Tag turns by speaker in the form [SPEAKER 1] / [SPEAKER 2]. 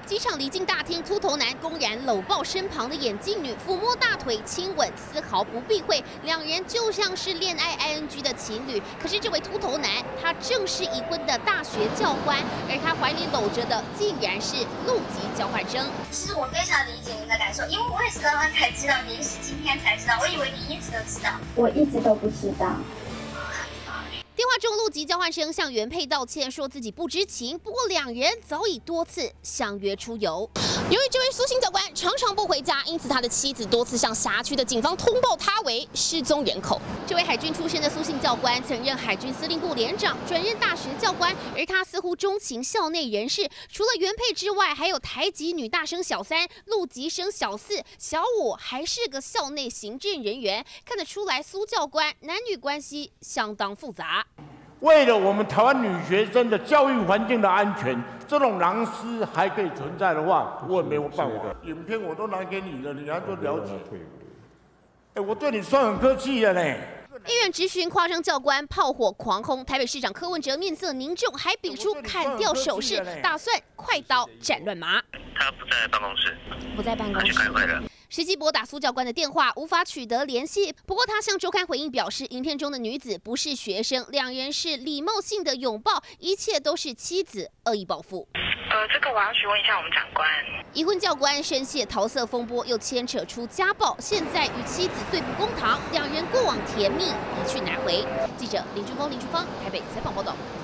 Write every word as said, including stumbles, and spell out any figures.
[SPEAKER 1] 机场离境大厅，秃头男公然搂抱身旁的眼镜女，抚摸大腿，亲吻，丝毫不避讳，两人就像是恋爱 I N G 的情侣。可是这位秃头男，他正是已婚的大学教官，而他怀里搂着的竟然是陆籍交换生。
[SPEAKER 2] 其实我非常理解您的感受，因为我也是刚刚才知道，您是今天才知道，我以为你一直都知道，
[SPEAKER 3] 我一直都不知道。
[SPEAKER 1] 电话中，陆籍交换生向原配道歉，说自己不知情。不过，两人早已多次相约出游。由于这位苏姓教官常常不回家，因此他的妻子多次向辖区的警方通报他为失踪人口。这位海军出身的苏姓教官曾任海军司令部连长，转任大学教官，而他似乎钟情校内人士。除了原配之外，还有台籍女大生小三、陆籍生小四、小五，还是个校内行政人员。看得出来，苏教官男女关系相当复杂。
[SPEAKER 4] 为了我们台湾女学生的教育环境的安全，这种狼师还可以存在的话，我也没有办法。影片我都拿给你了，你还都了解？哎，我对你算很客气了呢。
[SPEAKER 1] 医院质询夸张教官炮火狂轰，台北市长柯文哲面色凝重，还比出砍掉手势，打算快刀斩乱麻。
[SPEAKER 5] 他不在办公室，
[SPEAKER 1] 不在办公室，
[SPEAKER 5] 他去开会了。
[SPEAKER 1] 实际拨打苏教官的电话，无法取得联系。不过他向周刊回应表示，影片中的女子不是学生，两人是礼貌性的拥抱，一切都是妻子恶意报复。
[SPEAKER 6] 呃，这个我要询问一下我们长官。
[SPEAKER 1] 已婚教官深陷桃色风波，又牵扯出家暴，现在与妻子对簿公堂，两人过往甜蜜一去难回。记者林俊峰、林俊芳台北采访报道。